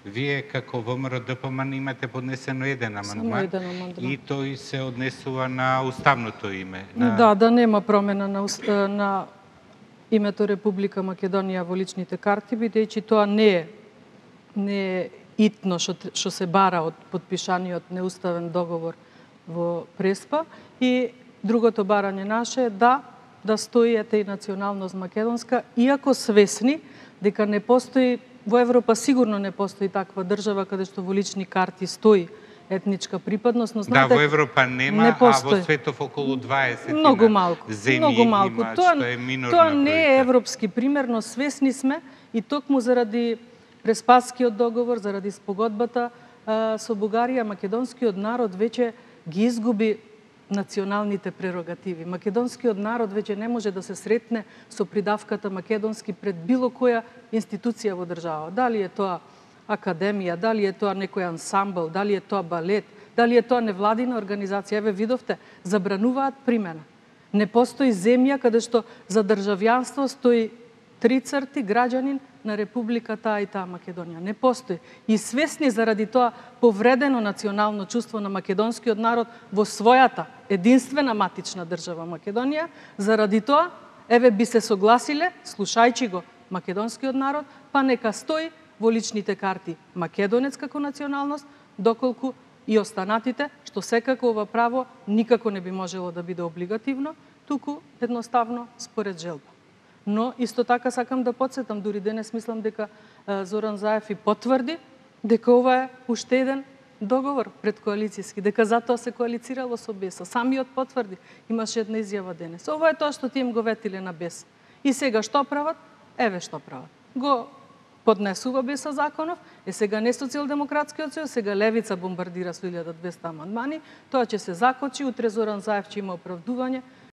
Вие како ВМРО-ДПМН имате поднесено еден амандман и тој се однесува на уставното име. Да нема промена на името Република Македонија во личните карти, бидејќи тоа не е итно што се бара од потпишаниот неуставен договор во Преспа, и другото барање наше е да стои и националност македонска, иако свесни дека не постои во Европа, сигурно не постои таква држава каде што во лични карти стои етничка припадност, но знаете, во Европа нема, а во светов околу 20 многу малку. Има, тоа не е европски пример, но свесни сме и токму заради Преспаскиот договор, заради спогодбата со Бугарија, македонскиот народ веќе ги изгуби националните прерогативи. Македонскиот народ веќе не може да се сретне со придавката македонски пред било која институција во држава. Дали е тоа академија, дали е тоа некој ансамбл, дали е тоа балет, дали е тоа невладина организација. Еве видовте, забрануваат примена. Не постои земја каде што за државјанство стои 3 црти граѓанин на Република таа и таа Македонија. Не постои. И свесни заради тоа повредено национално чувство на македонскиот народ во својата единствена матична држава Македонија, заради тоа, еве би се согласиле, слушајќи го македонскиот народ, па нека стои во личните карти македонец како националност, доколку и останатите, што секако ова право никако не би можело да биде облигативно, туку едноставно според желба. Но исто така сакам да потсетам, дури денес мислам дека Зоран Заев и потврди дека ова е уште еден договор предкоалицијски, дека затоа се коалицирало со БЕС. Самиот потврди, имаше една изјава денес. Ова е тоа што тие им го ветиле на БЕС. И сега што прават? Еве што прават. Го поднесува БЕС законов, сега не Социјалдемократскиот сојуз, сега Левица бомбардира со 1200 амандмани, тоа ќе се закочи, утре Зоран Заев ќе има оправдување,